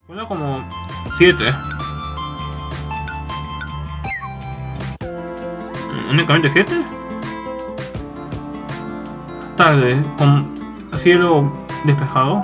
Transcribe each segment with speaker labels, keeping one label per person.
Speaker 1: Bueno, como 7. ¿Únicamente 7? Tarde, con cielo despejado.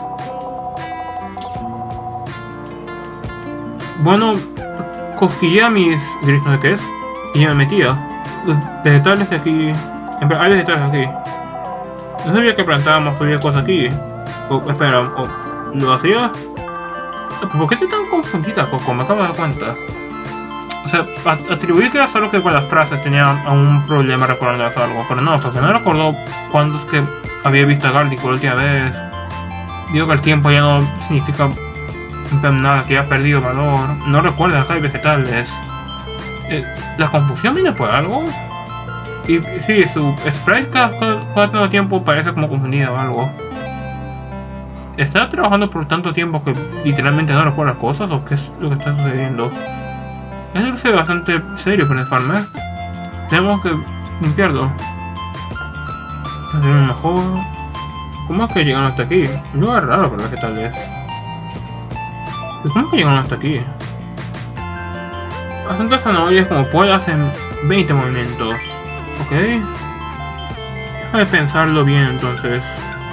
Speaker 1: Bueno, cosquillé a mis grillos, no sé qué es, y me metía. Los vegetales de aquí. Hay vegetales aquí. No sabía que plantábamos había cosas aquí. Espera, ¿lo hacía? ¿Por qué estoy tan confundida, Coco? Me acabo de dar cuenta. O sea, atribuí que era solo que con las frases tenía un problema recordando algo, pero no, porque no recordó cuándo es que había visto a Garlic por la última vez. Digo que el tiempo ya no significa nada, que ya ha perdido valor. No recuerda que hay vegetales. ¿La confusión viene por algo? Y sí, su sprite cada tiempo parece como confundida o algo. ¿Está trabajando por tanto tiempo que literalmente no recuerda cosas o qué es lo que está sucediendo? Es bastante serio con el farmer. Tenemos que limpiarlo. Hacer mejor. ¿Cómo es que llegaron hasta aquí? Un lugar raro para vegetales. ¿Cómo es que llegaron hasta aquí? Bastantes zanahorias como puedo hacen 20 movimientos. Ok. Déjame pensarlo bien entonces.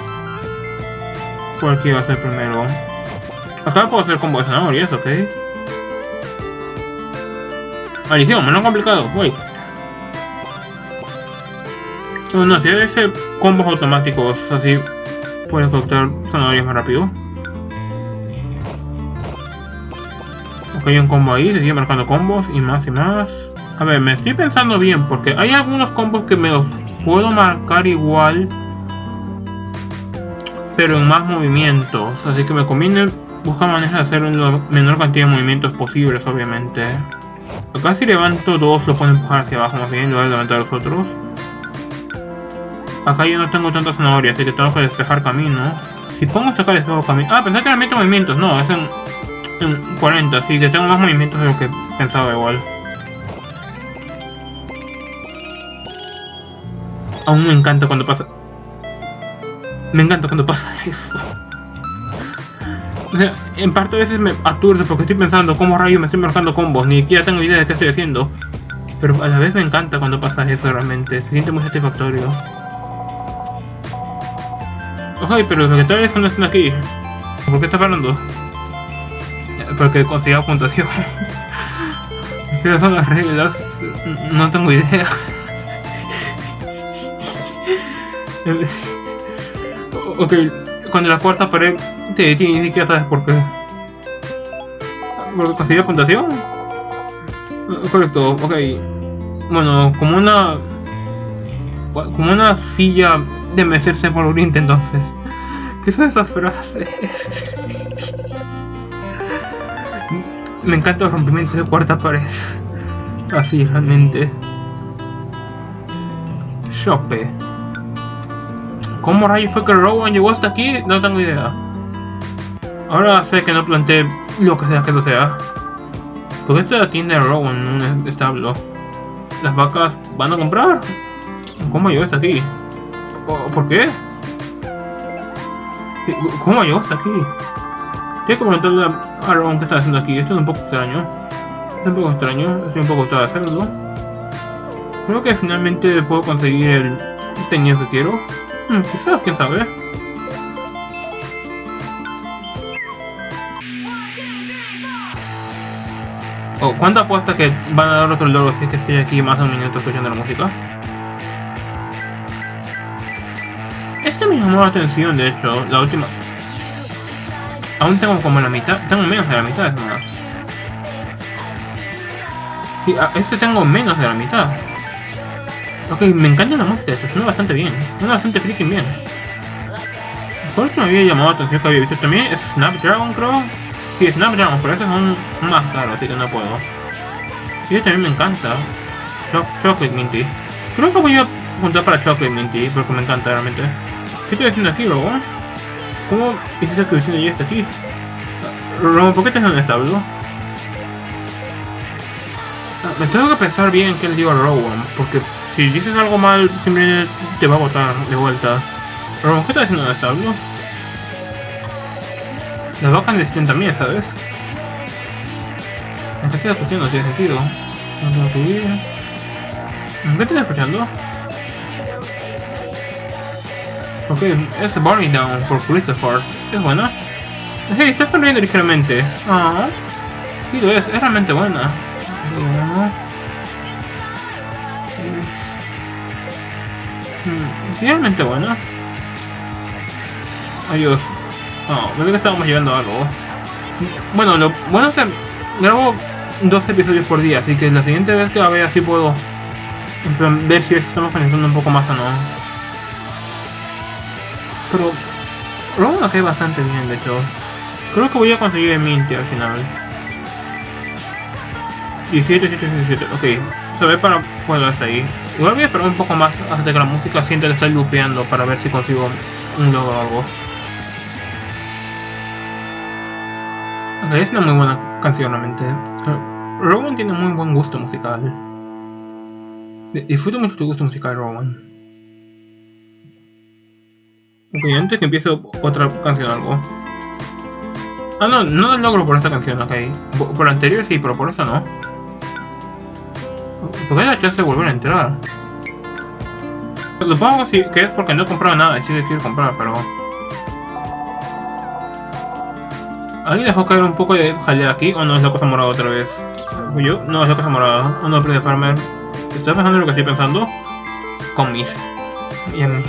Speaker 1: ¿Cuál quiero hacer primero? Acá puedo hacer combo de zanahorias, ok. Maldición, menos complicado, voy. No, si hay combos automáticos, así puedes cortar zanahorias más rápido. Ok, hay un combo ahí, se sigue marcando combos y más y más. A ver, me estoy pensando bien porque hay algunos combos que me los puedo marcar igual, pero en más movimientos, así que me conviene buscar maneras de hacer la menor cantidad de movimientos posibles, obviamente. Acá si levanto dos lo puedo empujar hacia abajo más bien, en lugar de levantar los otros. Acá yo no tengo tantas zanahorias, así que tengo que despejar camino. Si pongo hasta acá despejo camino... Ah, pensé que era 20 movimientos, no, es en 40, así que tengo más movimientos de lo que pensaba igual. Aún me encanta cuando pasa... Me encanta cuando pasa eso. O sea, en parte a veces me aturde porque estoy pensando cómo rayos me estoy marcando combos, ni siquiera tengo idea de qué estoy haciendo. Pero a la vez me encanta cuando pasa eso realmente, se siente muy satisfactorio. Ok, pero los vegetales no están aquí. ¿Por qué está parando? Porque consigo puntuación. ¿Qué son las reglas? No tengo idea. Ok, cuando la cuarta pared te detiene, ni siquiera sabes por qué. ¿Porque consiguió puntuación? Correcto, ok. Bueno, como una silla de mecerse por oriente entonces. ¿Qué son esas frases? Me encanta el rompimiento de cuarta pared. Así realmente. Shope. ¿Cómo rayos fue que Rowan llegó hasta aquí? No tengo idea. Ahora sé que no planté lo que sea que lo sea. Porque esta es la tienda de Rowan, un establo. ¿Las vacas van a comprar? ¿Cómo llegó hasta aquí? ¿Por qué? ¿Cómo llegó hasta aquí? Tengo que preguntarle a Rowan qué está haciendo aquí. Esto es un poco extraño. Estoy un poco extraño de hacerlo. Creo que finalmente puedo conseguir el teñido que quiero. Quizás, quién sabe. ¿Cuánto apuesta que van a dar otro logro si es que estoy aquí más de un minuto escuchando la música? Este me llamó la atención, de hecho, la última. Aún tengo como la mitad, tengo menos de la mitad, es más. Sí, este tengo menos de la mitad. Ok, me encanta la música, suena bastante bien, suena bastante freaking bien. ¿Cuál que me había llamado la atención que había visto también? ¿Es Snapdragon, creo? Sí, Snapdragon, pero ese es un más caro, así que no puedo. Y este también me encanta. Chocolate Minty. Creo que voy a apuntar para Chocolate Minty, porque me encanta realmente. ¿Qué estoy haciendo aquí, Robo? ¿Cómo hiciste que vecino llegue hasta aquí? Robo, ¿por qué estás en un establo? Me tengo que pensar bien qué le digo a Rowan, porque si dices algo mal, simplemente te va a botar de vuelta. Rowan, ¿qué estás haciendo en el establo? Las vacas necesitan también, ¿sabes? ¿En qué estoy escuchando? No tiene sentido. No tengo que ir. ¿Qué estoy escuchando? Ok, es Burning Down por Christopher. Es buena. Sí, está sonriendo ligeramente. Ah, sí lo es realmente buena. Sí, realmente buena. Adiós. No, creo que estábamos llegando a algo. Bueno, lo bueno es que grabo 2 episodios por día, así que la siguiente vez que la vea así puedo ver si estamos conectando un poco más o no. Pero luego me cae bastante bien, de hecho. Creo que voy a conseguir el Mint al final. 17, 17, 17, ok. Se ve para bueno hasta ahí. Igual voy a esperar un poco más hasta que la música sienta que está loopeando para ver si consigo un logro o algo. Ok, es una muy buena canción realmente. Rowan tiene muy buen gusto musical. Disfruto mucho tu gusto musical, Rowan. Ok, antes que empiece otra canción o algo. Ah, no, no lo logro por esta canción, ok. Por la anterior sí, pero por esa no. Porque hay la chance de volver a entrar. Supongo sí, que es porque no he comprado nada, sí quiero comprar, pero... ¿Alguien dejó caer un poco de jalea aquí o no es la cosa morada otra vez? ¿Yo? No, es la cosa morada. ¿O no aprende Farmer? ¿Estás pensando en lo que estoy pensando? Con mis... Y a mí.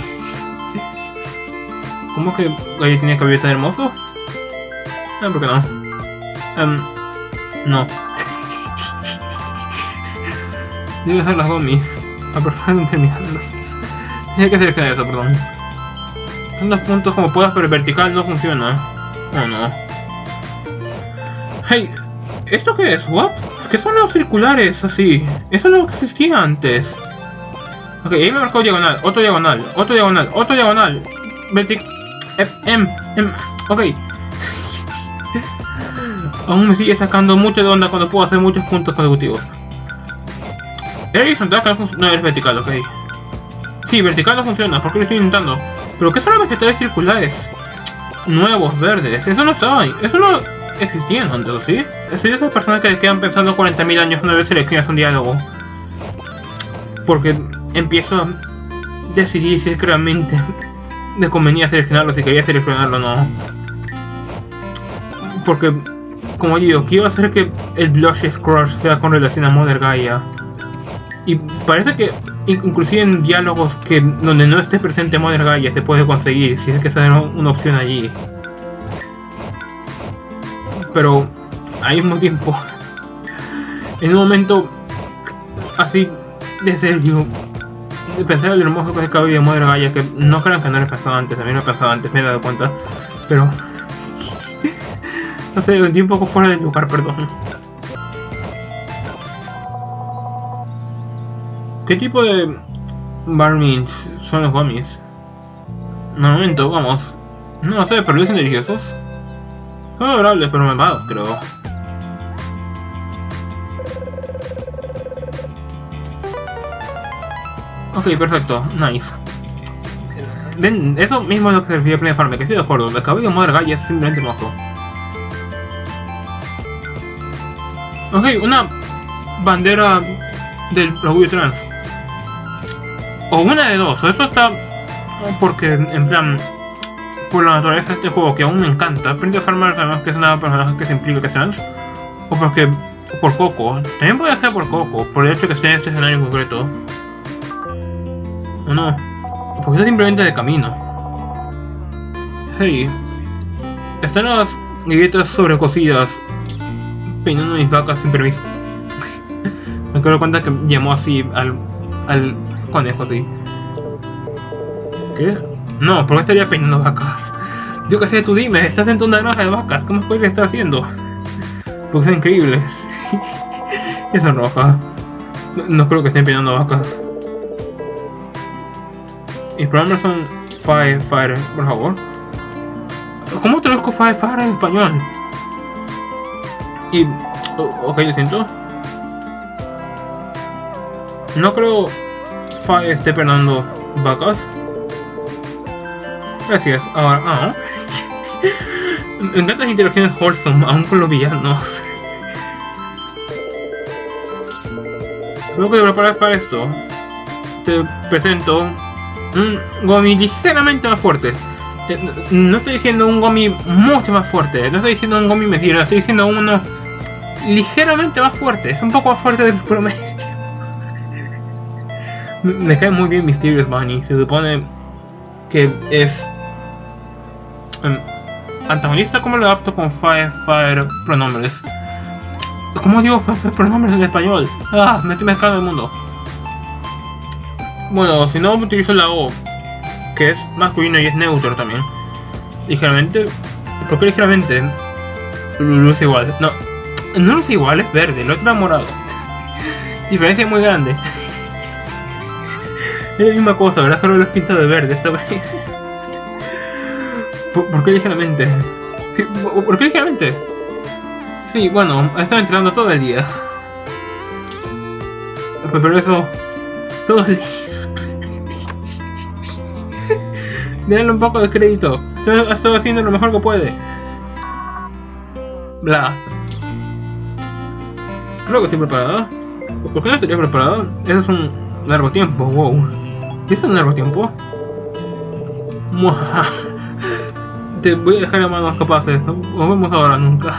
Speaker 1: ¿Cómo que Gaia tenía cabello tan hermoso? ¿Por qué no? No. Debe ser las gomis. A perfecto terminarlo. Tiene que seleccionar eso, perdón. En los puntos como puedas, pero el vertical no funciona. Oh no. Hey, ¿esto qué es? ¿What? ¿Qué son los circulares así? Eso no existía antes. Ok, ahí me marcó diagonal, otro diagonal, otro diagonal, otro diagonal. Ok. Aún me sigue sacando mucho de onda cuando puedo hacer muchos puntos consecutivos. No, es vertical, ok. Sí, vertical no funciona, ¿por qué lo estoy intentando? ¿Pero qué son los vegetales circulares? Nuevos, verdes, eso no estaba ahí, eso no existía antes, ¿sí? Soy de esas personas que quedan pensando 40.000 años una vez seleccionas un diálogo. Porque empiezo a decidir si es que realmente me convenía seleccionarlo, si quería seleccionarlo o no. Porque, como digo, quiero hacer que el Blush's Crush sea con relación a Mother Gaia. Y parece que inclusive en diálogos que donde no esté presente Mother Gaia se puede conseguir, si es que sale una opción allí. Pero al mismo tiempo, en un momento así de serio, de pensar en lo hermoso que es el cabello de Mother Gaia, que no crean que no lo he pensado antes, también lo he pensado antes, me he dado cuenta, pero no sé, estoy un poco fuera de lugar, perdón. ¿Qué tipo de barmins son los gummies? Un momento, vamos. No sé, pero lucen deliciosos. Son adorables, pero malvados, creo. Ok, perfecto, nice. Ven, eso mismo es lo que se refiere a Planet Farm, que estoy de acuerdo. El cabello de Mother Gaia es simplemente hermoso. Ok, una bandera del orgullo trans. O una de dos, o esto está porque, en plan, por la naturaleza de este juego que aún me encanta. Planet Farmer sabemos que es una personaje que se implica que es trans. O porque, por Coco. También puede ser por Coco, por el hecho de que esté en este escenario en concreto. O no, porque está simplemente de camino. Hey, están las galletas sobrecocidas peinando mis vacas sin permiso. Me acuerdo cuenta que llamó así al conejo así. ¿Qué? No, ¿por qué estaría peinando vacas? Yo qué sé, tú dime, estás en una granja de vacas, ¿cómo puedes estar haciendo? Porque son increíbles. Y son rojas. No creo que estén peinando vacas. Mis programas son Fire, por favor. ¿Cómo traduzco Fire en español? Y... ok, lo siento. No creo Fire esté peinando vacas. Gracias. Ahora, me encantan las interacciones wholesome, aún con los villanos. Luego que te preparas para esto, te presento un gomi ligeramente más fuerte. No estoy diciendo un gomi mucho más fuerte, no estoy diciendo un gomi mediano, estoy diciendo uno ligeramente más fuerte, es un poco más fuerte del promedio. Me cae muy bien Mysterious Bunny, se supone que es antagonista. ¿Cómo lo adapto con Fire pronombres? ¿Cómo digo Fire pronombres en español? Ah, me estoy mezclando el mundo. Bueno, si no utilizo la O, que es masculino y es neutro también. Ligeramente. ¿Por qué ligeramente? Luce igual. No, no luce igual, es verde, el otro es morado. Diferencia muy grande. Es la misma cosa, ¿verdad? Solo lo he pintado de verde esta vez. ¿Por qué ligeramente? Sí, ¿por qué ligeramente? Sí, bueno, he estado entrenando todo el día. Pero eso... todo el día. Denle un poco de crédito. Ha estado haciendo lo mejor que puede. Bla. Creo que estoy preparado. ¿Por qué no estaría preparado? Eso es un largo tiempo, wow. ¿Es un largo tiempo? Muaja. Te voy a dejar en manos capaces. Nos vemos ahora, nunca.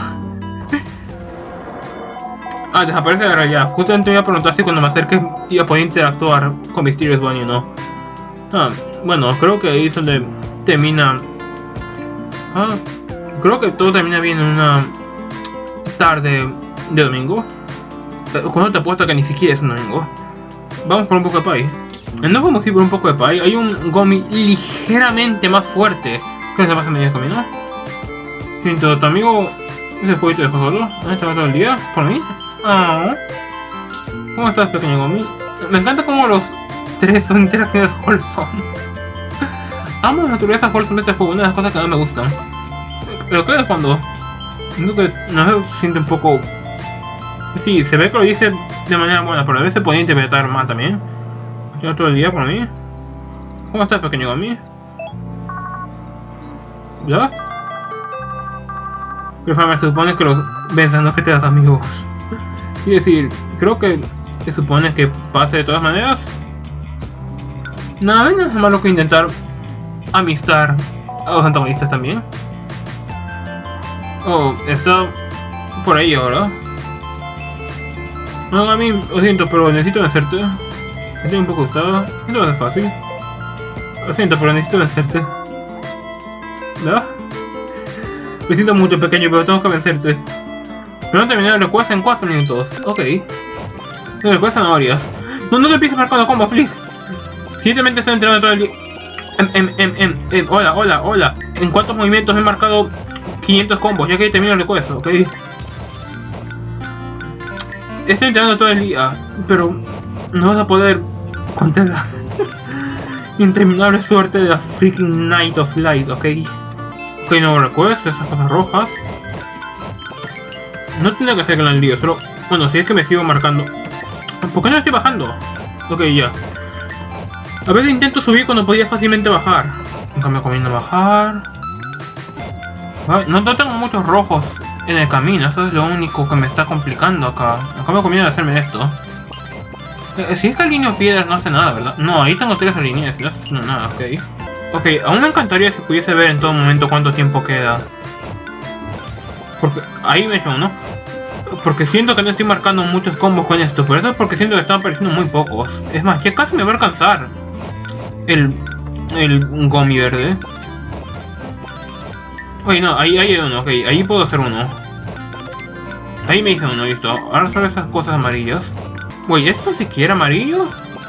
Speaker 1: Ah, desaparece de realidad. Justamente me iba a preguntar si cuando me acerque iba a poder interactuar con Mysterious Bunny o no. Ah, bueno, creo que ahí es donde termina. Ah, creo que todo termina bien en una tarde de domingo. Cuando te apuesto que ni siquiera es un domingo. Vamos por un poco de pie. No vamos a ir por un poco de pie. Hay un gomi ligeramente más fuerte. ¿Qué se pasa en medio camino? Siento, tu amigo ese fue y te dejó solo. ¿Has hecho todo el día? ¿Por mí? Ah. ¿Cómo estás, pequeño gomi? Me encanta cómo los tres son interacciones wholesome. Amo la naturaleza wholesome de este juego, una de las cosas que no me gustan. Pero creo que cuando... siento que no se siente un poco... sí, se ve que lo dice de manera buena, pero a veces se puede interpretar mal también. ¿Llevo todo el día por mí? ¿Cómo estás, pequeño gomi? ¿Ya? Pero me supone que los besan, no que te das amigos. Es decir, creo que se supone que pase de todas maneras. Nada, no es malo que intentar amistar a los antagonistas también. Oh, está por ahí ahora. No, a mí, lo siento, pero necesito vencerte. Estoy un poco gustado. Esto va a ser fácil. Lo siento, pero necesito vencerte. ¿No? Me siento mucho pequeño, pero tengo que vencerte. Pero no terminar el quest en 4 minutos. Ok. No, el quest zanahorias. No te empieces marcando combos, please. Siguientemente estoy entrenando todo el día. Hola. ¿En cuántos movimientos he marcado 500 combos? Ya que termino el quest, ok. Estoy entrenando todo el día, pero no vas a poder contar la interminable suerte de la freaking Night of Light, ok. Ok, no recuerdo esas cosas rojas. No tendría que hacer gran lío, solo... bueno, si es que me sigo marcando. ¿Por qué no estoy bajando? Ok, ya. A veces intento subir cuando podía fácilmente bajar. Nunca me conviene bajar. Vale, no tengo muchos rojos en el camino, eso es lo único que me está complicando acá. Acá me conviene hacerme esto. Si es que el línea piedras no hace nada, ¿verdad? No, ahí tengo 3 líneas y no hace nada, ok. Ok, aún me encantaría si pudiese ver en todo momento cuánto tiempo queda. Porque ahí me he hecho uno. Porque siento que no estoy marcando muchos combos con esto. Por eso es porque siento que están apareciendo muy pocos. Es más, ya casi me va a alcanzar el gomi verde. Oye, no, ahí hay uno, ok. Ahí puedo hacer uno. Ahí me hice uno, listo. Ahora son esas cosas amarillas. Oye, ¿esto siquiera amarillo?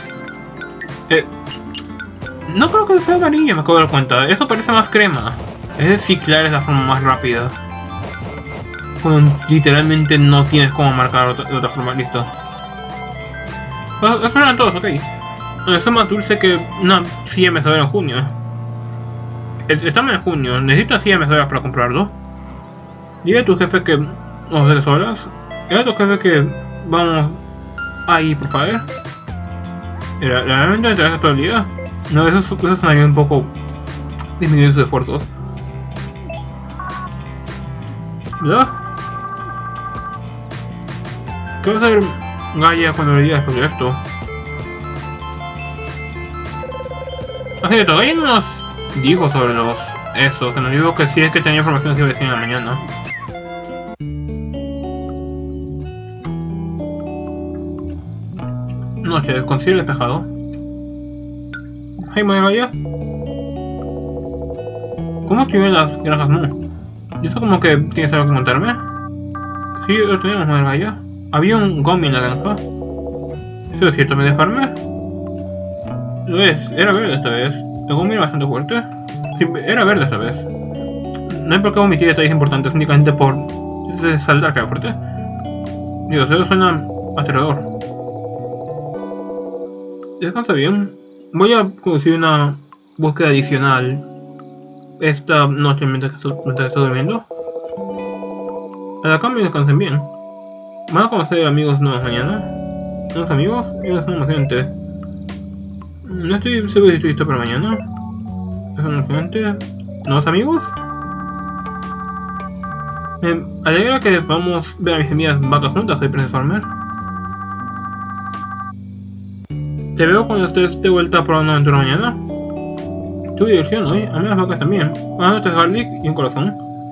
Speaker 1: No creo que sea amarillo, me acabo de dar cuenta. Eso parece más crema. Ese ciclar es la forma más rápida. Cuando literalmente no tienes cómo marcar de otra forma, listo. Eso eran todos, ok. Eso es más dulce que una silla mecedora en junio. Estamos en junio, necesito una silla mecedora para comprarlo. Dile a tu jefe que vamos a hacer horas. Dile a tu jefe que vamos ahí, por favor. ¿Realmente me interesa todo el día? No, eso sonaría un poco disminuir sus esfuerzos. ¿Verdad? ¿Qué va a hacer Gaia cuando le diga después de esto. Así que todavía no nos dijo sobre los esos, que nos dijo que si es que tenía información que iba a decir en la mañana. Noche, consigue despejado. Hey, ¿me vaya? ¿Cómo estuvieron las granjas Mu? ¿Y eso como que tienes algo que contarme? Sí, lo teníamos, ¿me vaya? Había un Gummy en la granja. ¿Eso es cierto, me dejarme? Lo es, era verde esta vez. El Gummy era bastante fuerte. Sí, era verde esta vez. No hay por qué omitir detalles importantes únicamente por saltar que era fuerte. Dios, eso suena aterrador. Descansa bien. Voy a conducir una búsqueda adicional esta noche mientras estoy durmiendo. A la cambio descansen bien. ¿Van a conocer amigos nuevos mañana? ¿Nuevos amigos? Es muy emocionante. No estoy seguro si estoy listo para mañana. Es muy emocionante. ¿Nuevos amigos? Me alegra que podamos ver a mis amigas vacas juntas, soy Princess Farmer. Te veo cuando estés de vuelta por una aventura mañana. Tuve diversión hoy, a mí las vacas también. Buenas noches, garlic y un corazón.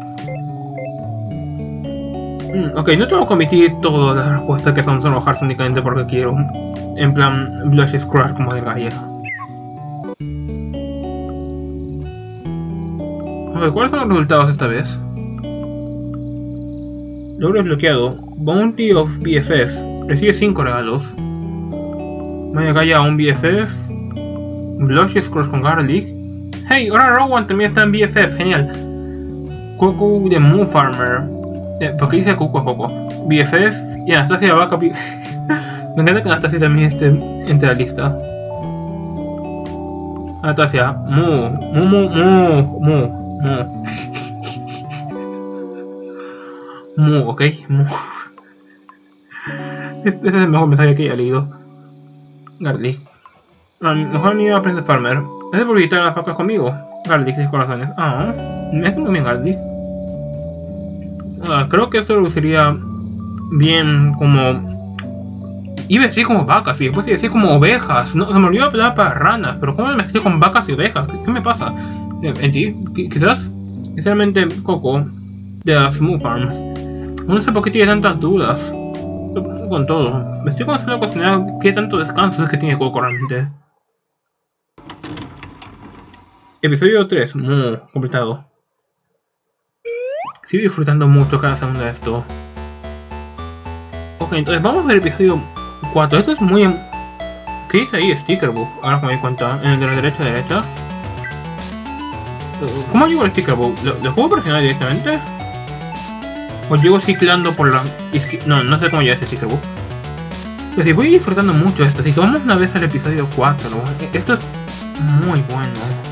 Speaker 1: Ok, no tengo que omitir todas las respuestas que son solo hearts únicamente porque quiero. En plan, Blush Scratch como de Gaia. Ok, ¿cuáles son los resultados esta vez? Logro desbloqueado. Bounty of BFF. Recibe 5 regalos. Vaya Gaia a un BFF. Blush Scratch con Garlic. Hey, ahora Rowan también está en BFF, genial. Cuckoo de Moon Farmer. Porque dice Cuckoo a poco. BFF y Anastasia Vaca. Me encanta que Anastasia también esté entre la lista. Anastasia, Mu. Mu, ok, Mu. Ese es el mejor mensaje que haya leído. Garlic. Mejor amigo a Princess Farmer. Gracias por visitar las vacas conmigo. Garlic, 6 corazones. Ah, me hace muy bien Garlic. Creo que eso lo sería bien como... Iba a decir como vacas y después iba a decir como ovejas. No, se me olvidó hablar para ranas, pero ¿cómo me estoy con vacas y ovejas? ¿Qué me pasa? ¿En ti? Quizás, sinceramente, Coco, de las Moon Farms. No sé por qué tiene tantas dudas. Con todo, me estoy comenzando a cuestionar qué tanto descanso es que tiene Coco realmente. Episodio 3, muy completado. Sigo disfrutando mucho cada segundo de esto. Ok, entonces vamos a ver el episodio 4. Esto es muy... ¿Qué dice ahí? Sticker Book. Ahora que me doy cuenta. En el de la derecha. ¿Cómo llego al Sticker Book? ¿Lo puedo presionar directamente? ¿O llego ciclando por la... No sé cómo llega ese Sticker Book. Pero sí, voy disfrutando mucho de esto. Así que vamos una vez al episodio 4. Esto es muy bueno.